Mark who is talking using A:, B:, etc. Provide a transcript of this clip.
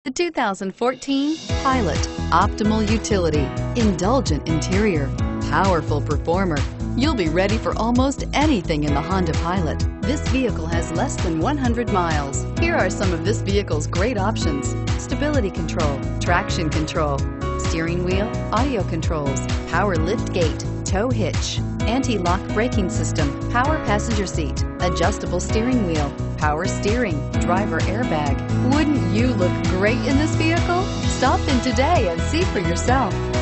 A: The 2014 Pilot. Optimal utility, indulgent interior, powerful performer. You'll be ready for almost anything in the Honda Pilot. This vehicle has less than 100 miles. Here are some of this vehicle's great options: stability control, traction control, steering wheel audio controls, power lift gate, tow hitch, anti-lock braking system, power passenger seat, adjustable steering wheel, power steering, driver airbag. Wouldn't you look great in this vehicle? Stop in today and see for yourself.